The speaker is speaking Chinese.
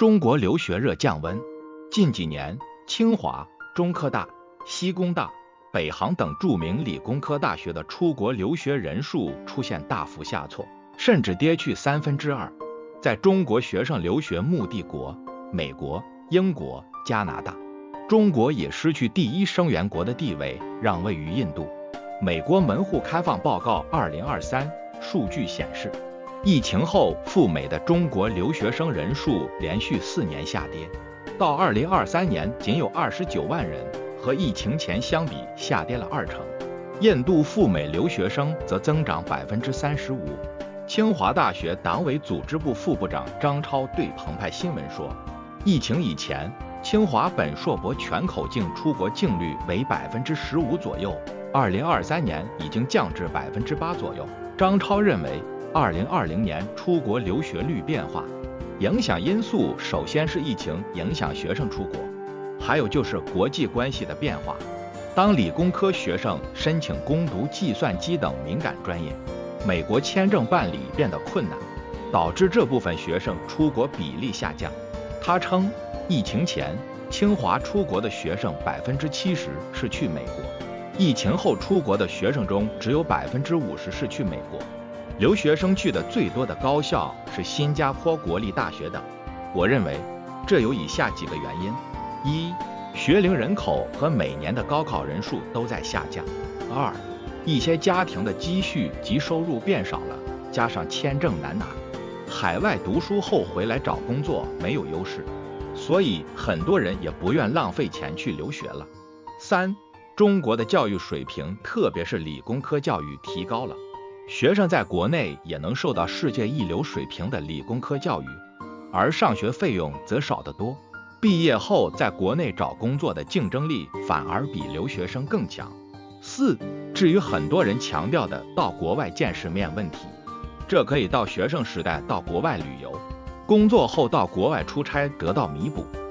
中国留学热降温。近几年，清华、中科大、西工大、北航等著名理工科大学的出国留学人数出现大幅下挫，甚至跌去2/3。在中国学生留学目的国美国、英国、加拿大，中国也失去第一生源国的地位，让位于印度。美国门户开放报告2023数据显示，疫情后赴美的中国留学生人数连续4年下跌，到2023年仅有29万人，和疫情前相比下跌了20%。印度赴美留学生则增长35%。清华大学党委组织部副部长张超对澎湃新闻说，疫情以前，清华本硕博全口径出国净率为15%左右，2023年已经降至8%左右。张超认为，2020年出国留学率变化，影响因素首先是疫情影响学生出国，还有就是国际关系的变化。当理工科学生申请攻读计算机等敏感专业，美国签证办理变得困难，导致这部分学生出国比例下降。他称，疫情前清华出国的学生70%是去美国，疫情后出国的学生中只有50%是去美国。留学生去的最多的高校是新加坡国立大学等。我认为这有以下几个原因：一、学龄人口和每年的高考人数都在下降；二、一些家庭的积蓄及收入变少了，加上签证难拿，海外读书后回来找工作没有优势，所以很多人也不愿浪费钱去留学了。三、中国的教育水平，特别是理工科教育提高了，学生在国内也能受到世界一流水平的理工科教育，而上学费用则少得多，毕业后在国内找工作的竞争力反而比留学生更强。四、至于很多人强调的到国外见世面问题，这可以到学生时代到国外旅游，工作后到国外出差得到弥补。